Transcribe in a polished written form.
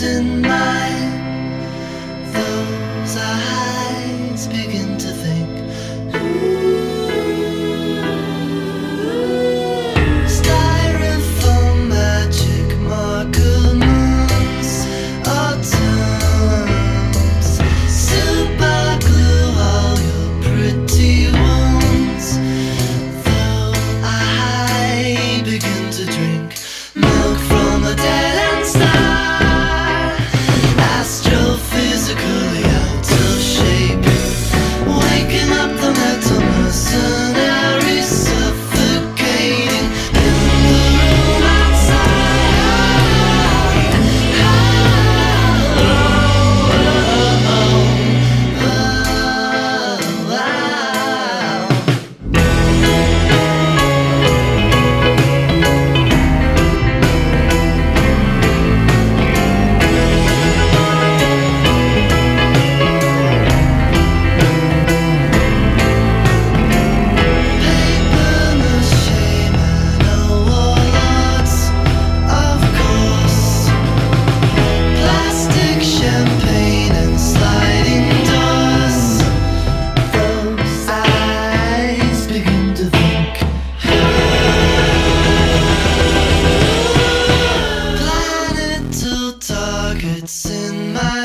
targets in mind. Those eyes begin to think. Styrofoam magic marker moons, autumns, super glue all your pretty wounds. Though I begin to drink milk from a dead end star, astrophysically out of shape, waking up the metal mercenary, suffocating in the room outside. Champagne and sliding doors. Those eyes begin to think. Planetal targets in my